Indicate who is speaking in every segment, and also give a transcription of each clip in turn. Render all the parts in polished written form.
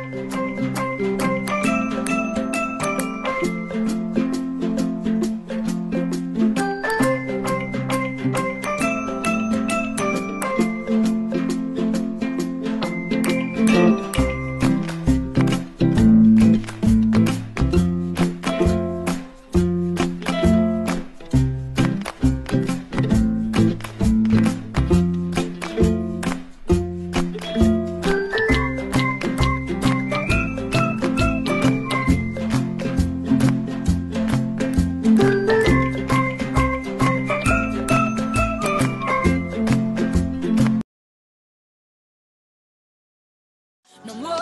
Speaker 1: No more.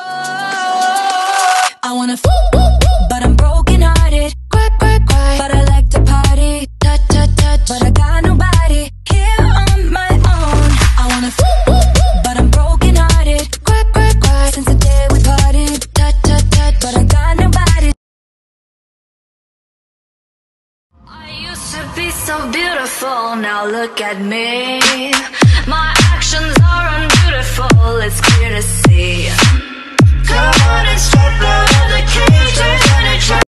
Speaker 1: I wanna but I'm broken hearted. Cry, cry, cry, but I like to party. Touch, touch, touch, but I got nobody here on my own. I wanna but I'm broken hearted. Cry, cry, cry, since the day we parted. Touch, touch, touch, but I got nobody. I used to be so beautiful, now look at me. My actions are unbeautiful, it's clear to see. Come on and step out of the cage.